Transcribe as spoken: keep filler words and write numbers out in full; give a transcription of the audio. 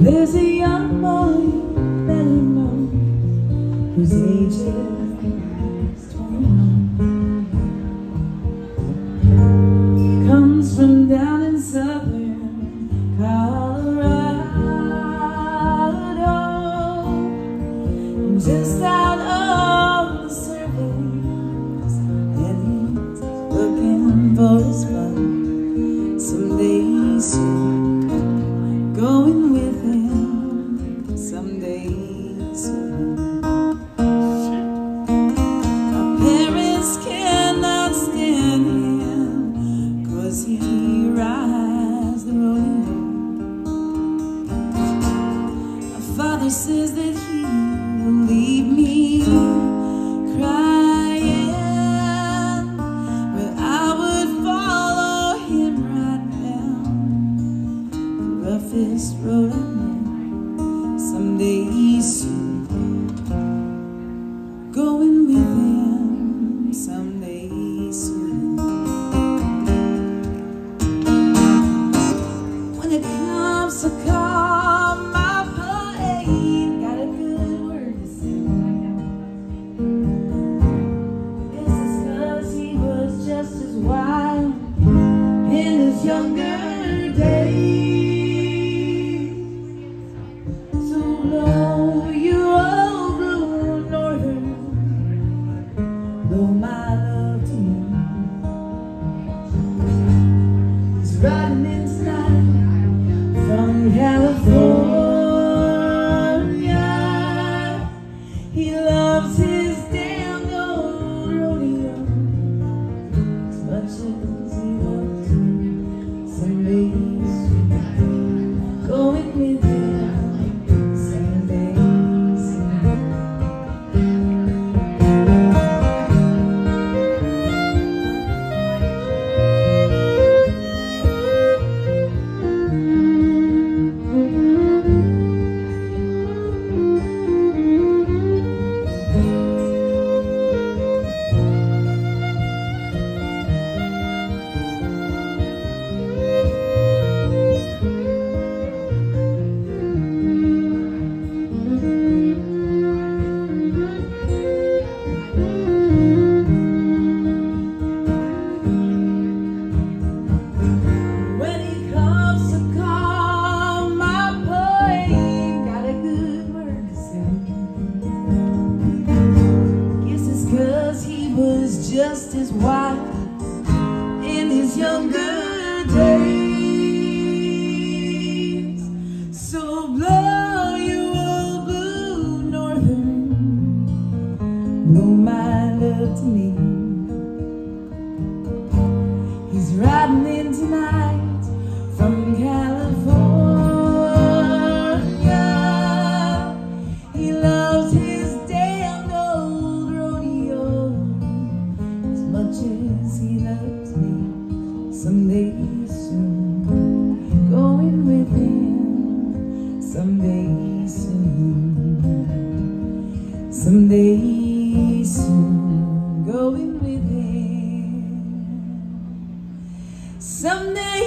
There's a young boy that I know whose age is twenty-one. Comes from down in southern Colorado, and just out of the surveys, and he's looking for his fun someday soon. Going with him someday soon. Our parents cannot stand him, 'cause he rides the rodeo. Our father says that he will leave me crying, but I would follow him right down the roughest road I know someday soon. Going with him someday soon. When it comes to call my parade, got a good word to say. Guess it's 'cause he was just as wild in his younger days. Blow you old blue northern, blow my love to you. He's riding in tonight from California. He loves his damn old rodeo as much as he loves you someday soon. Going with him. Just as wild in his younger days. So blow you old blue northern, blow my love to me. He's riding in tonight from California. He loves his damn old rodeo as much as he loves me someday soon. Going with him someday soon. Someday soon. Going with him someday.